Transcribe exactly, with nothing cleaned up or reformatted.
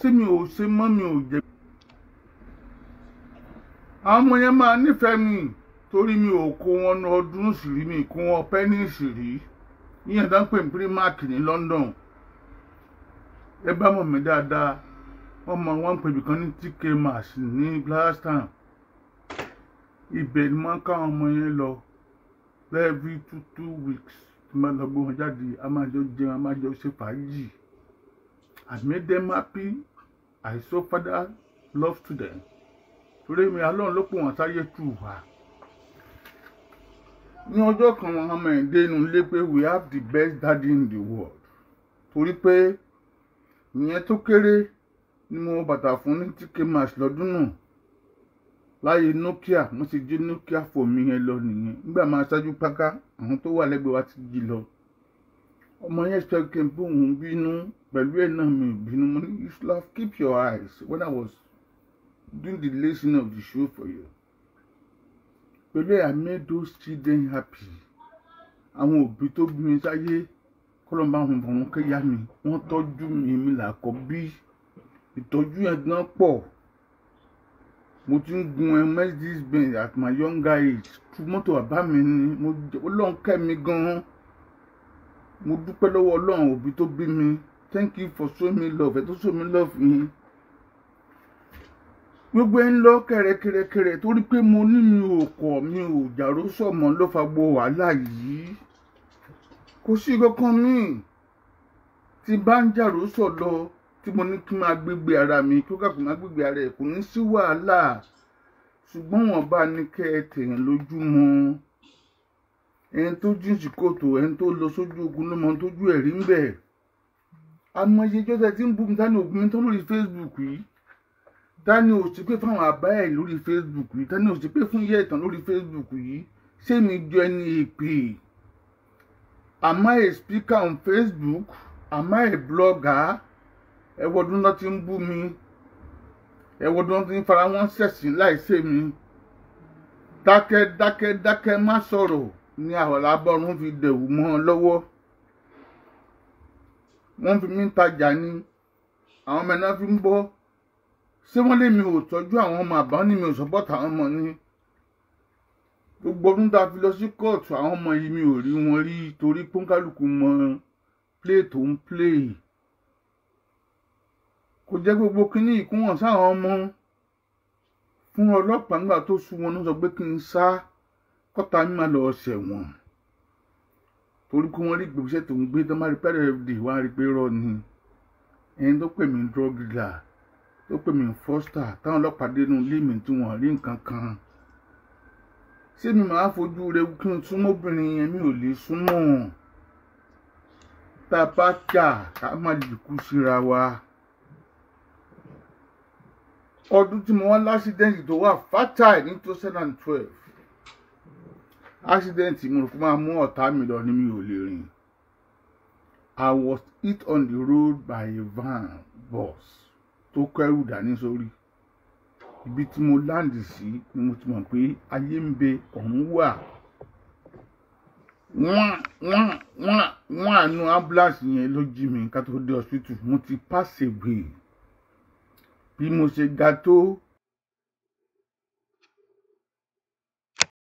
tí mi ò ṣe mọ́ mi ò jẹ́. Àwọn ọmọ yẹn máa nífẹ̀ẹ́ mi torí mi ò kó wọn ní ọdún sírí mi kó wọn pẹ́ẹ́nì sírí yíyan tó ń pè ní Primark ní London. Ẹ bá mọ̀ mí dáadáa wọ́n mọ wọ́n ń pè bìkan ní T K Mass ní Glasgow. Ibẹ̀ ni wọ́n káwọn ọmọ yẹn lọ every two two weeks tí wọ́n lọ gbé wọn jáde a máa jọ jẹun a máa jọ ṣe fàájì. I made them happy. I so father love to them. Torí mi Ọlọ́run ló pè wọ́n sáyé tù wá. Ní ọjọ́ kan wọn ọmọ ẹ̀ dé inú ilé pé we have the best daddy in the world. Torí pé ìyẹn tó kéré ni mo bàtà fún ní T K Mass lọ́dún náà. Láyé Nokia mo sì jí Nokia fò mí yẹn lọ nìyẹn. Nígbà máa ṣáájú páká àwọn tó wà lẹ́gbẹ̀ẹ́ wa ti jí lọ. Ọmọ yẹn sọ pé òun bínú pẹ̀lú ẹ̀ náà mi bínú mo ní you should have keep your eyes when I was doing the listening of the show for you. Pẹ̀lú ẹ̀ I made those children happy. Àwọn òbí tó bí mi sáyé kọ́lọ́ bá wọn bọ̀ wọn kẹ́yà mi wọ́n tọ́jú mi mi làkọ́ bí ìtọ́jú yẹn gan pọ̀. Mo ti ń gun ẹ Mercedes Benz at my younger age tu mọ́tò bàbá mi ni mo Ọlọ́run kẹ́ mi gan. Mo dúpẹ́ lọ́wọ́ Ọlọ́run òbí tó bí mi. Thank you for showing me love. Ẹ tó show me love yín. Gbogbo ẹ ń lọ kẹrẹkẹrẹkẹrẹ torí pé mo ní mi ò kọ̀ mi ò jàró sọ̀mọ́ ló fa gbọ́ wàhálà yìí. Kò sí kankan mi tí bá ń jàró sọ̀ lọ tí mo ní kí máa gbégbé ara mi kí ó kà kó máa gbégbé ara ẹ̀ kò ní sí wàhálà. Ṣùgbọ́n wọn bá ní kẹ́ ẹ tèèyàn lójúmọ́. Ẹni tó jìn sí kòtò ẹni tó lọ sójú ogun ló mọ tójú ẹ̀rí ń bẹ̀. Àmọye jọ́sẹ̀ tí ń bú mi tání ògùn mi tán lórí Facebook yìí. Tání ò sí pé fáwọn àbá ẹ̀ lórí Facebook yìí. Tání ò sí pé fún iye ìtàn lórí Facebook yìí. Ṣé mi jọ ẹni èpè? Am I a speaker on Facebook? Am I a blogger? Ẹ wọ́dún náà ti ń bú mi. Ẹ wọ́dún náà ti ń fara wọn ṣẹ̀sìn láìsí mi. Dákẹ́ dákẹ́ dákẹ́ má sọ̀rọ̀ ní àwọn alábọ̀rún fi dẹ̀wù mọ́ ọ lọ́wọ́. Wọ́n fi mí tajà ní àwọn ọmọ náà fi ń bọ́. Ṣé wọ́n lé mi ò tọ́jú àwọn ọmọ àbá ní mi ò sọ́pọ̀tà àwọn ọmọ ní. Gbogbo ọdún tá a fi lọ sí kóòtù àwọn ọmọ yìí mi ò rí wọn rí torí pọ́nkálùkù mọ play tó ń play. Kò jẹ́ gbogbo kíní ìkún wọn sáwọn ọmọ fún ọlọ́pàá nígbà tó sú wọn ló sọ pé kí n sá kọ́ta mi máa lọ ṣẹ̀wọ̀n. Torí kí wọ́n rí gbèsè tó ń gbé tó máa rí pẹ́rẹ́ everyday wá rí pé rọ ni. Ẹni tó pè mí drug dealer tó pè mí foster táwọn ọlọ́pàá dé inú ilé mi tí wọ́n rí nǹkan kan. Ṣé mi máa fojú rẹ kí n súnmọ́ obìnrin yẹn mi ò lè súnmọ́. Tá a bá jà ká má dìkú síra wa. Ọdún tí mo wá lásìdẹ́ǹtì tó wà fatal ní two thousand twelve. Accident mo rò pé máa mú ọ̀tá mi lọ ní mi ò lè rìn. I was hit on the road by a van bus tó kẹ́rù dání sórí. Ibi tí mo láǹdì sí ni mo ti mọ̀ pé ayé ń bẹ ọ̀hún wà. Wọ́n wọ́n wọ́n wọ́n àánú ambulance yẹn ló jí mi ká tó dé hospital mo ti pass away. Bí mo ṣe ga tó